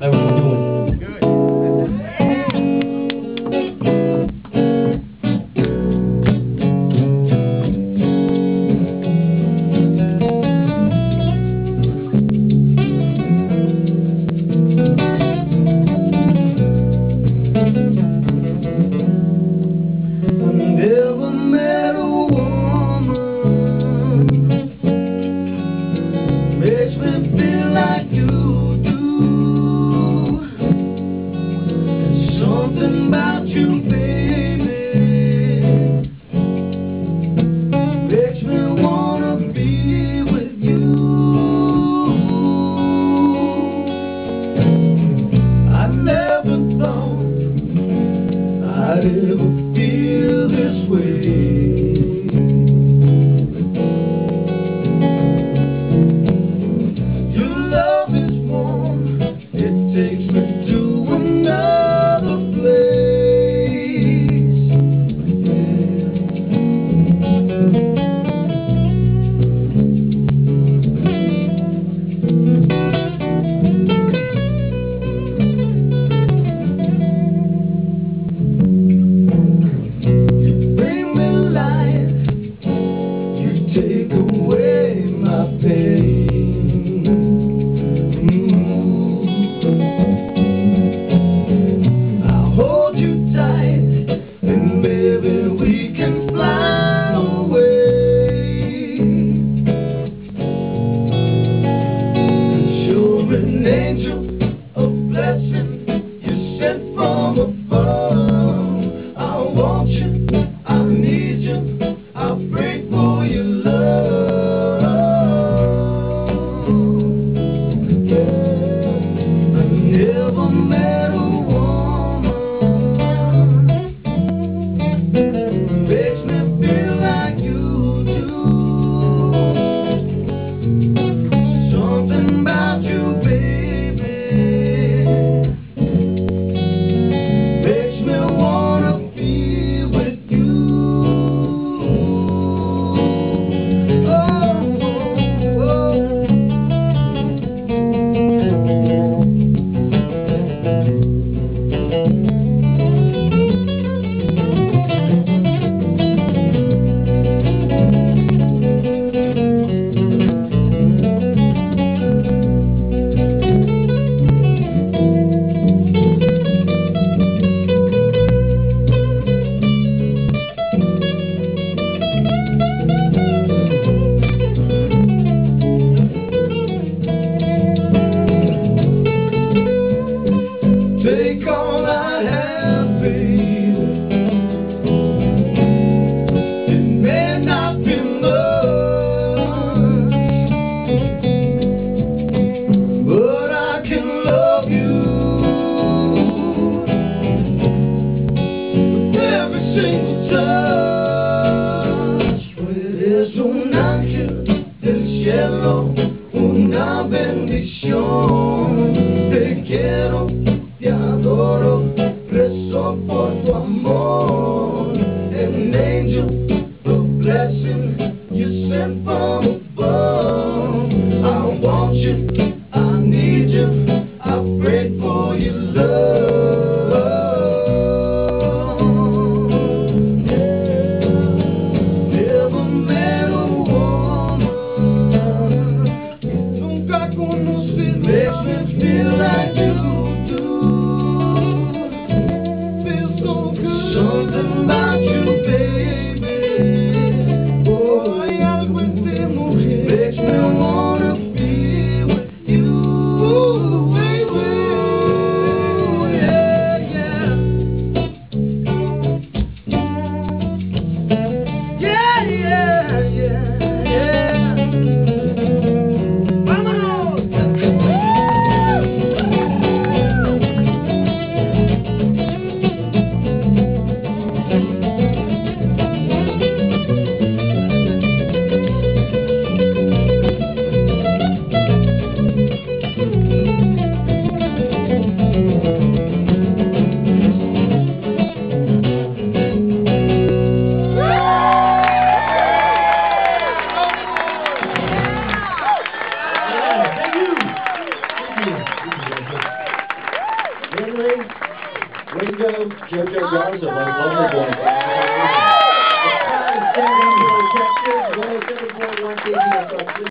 How we doing? Never met a woman makes me feel like you do. There's something about you, baby, makes me wanna be with you. I never thought I'd ever feel this way. Your love is warm, it takes me to another place. You bring me life, you take away my pain. I'll hold you tight, and baby, we can fly away. You're an angel, a blessing you sent from above. I want you, I need you, I pray for your love. Yeah. I never met a woman makes me feel like you do. Something about you, baby, makes me wanna be with you. Take all I have, baby. It may not be much, but I can love you with every single touch. Puedes un ángel del cielo, una bendición. Te quiero, te adoro, rezo por tu amor. An angel, a blessing you sent from above. I want you, I need you, I pray for your love. Never met a woman nunca conocí, makes me feel like you. Something about you, baby. Oh, hay algo en ti, mujer, makes me wanna be with you. Ooh, baby. Yeah, yeah. Yeah, yeah, yeah, yeah. Vámonos. Henry, Ringo, JoJo Garza, Los+Lonely+Boys. Texas, 107.1 KGSR.